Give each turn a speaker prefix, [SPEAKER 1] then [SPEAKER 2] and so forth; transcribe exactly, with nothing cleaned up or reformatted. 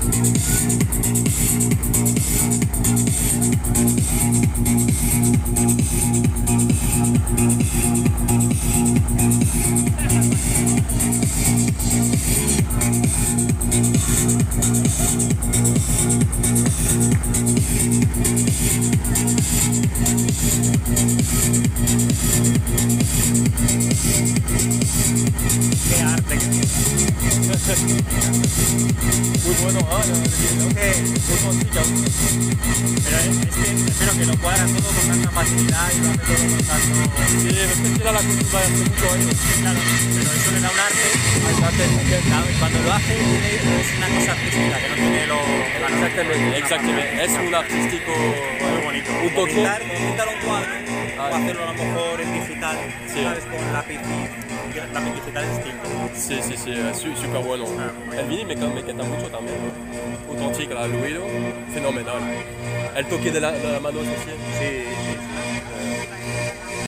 [SPEAKER 1] Qué arte que tiene.
[SPEAKER 2] Muy bueno, ah, creo que es un chica.
[SPEAKER 1] Pero es, es que espero que lo cuadra todo con tanta facilidad y lo hace todo con tanto...
[SPEAKER 2] Sí, es que tira la cultura de hace muchos años.
[SPEAKER 1] Claro, pero eso le da un arte.
[SPEAKER 2] Hay arte,
[SPEAKER 1] Claro, y cuando lo hace tiene, es una cosa artística que no tiene lo... claro,
[SPEAKER 2] exactamente, exactamente. Es un artístico,
[SPEAKER 1] muy bonito.
[SPEAKER 2] un
[SPEAKER 3] Como
[SPEAKER 2] toque.
[SPEAKER 3] pintar, como pintar un cuadro,
[SPEAKER 2] Ah,
[SPEAKER 3] o hacerlo a lo mejor en digital,
[SPEAKER 2] sí.
[SPEAKER 3] ¿sabes? Con lápiz, y lápiz digital es distinto.
[SPEAKER 2] Sí, sí, sí, es su- super bueno. El vinil me, me encanta mucho también, ¿no? Auténtique, el ruido, fenomenal. El toque de la, de la mano es así.
[SPEAKER 3] Sí, sí.